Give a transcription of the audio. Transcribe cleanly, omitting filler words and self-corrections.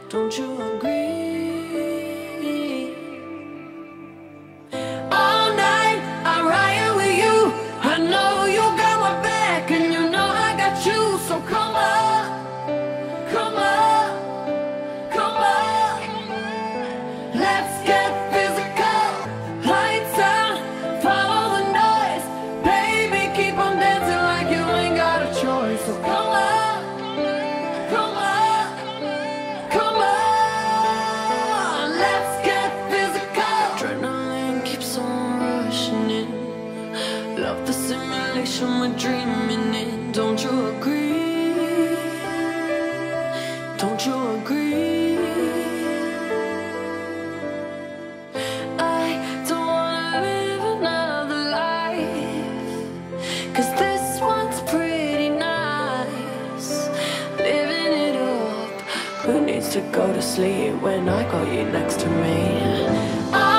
Don't you agree? All night I riot with you. I know you got my back, and you know I got you. So come on, come on, come on. Let's get physical. Lights out, follow the noise. Baby, keep on dancing like you ain't got a choice. So come on, come on, come on. Let's get physical. Adrenaline keeps on rushing in. Love the simulation we're dreaming in. Don't you agree? Don't you agree? I don't wanna live another life, 'cause this one's pretty nice. Living it up. Who needs to go to sleep when I got you next to me?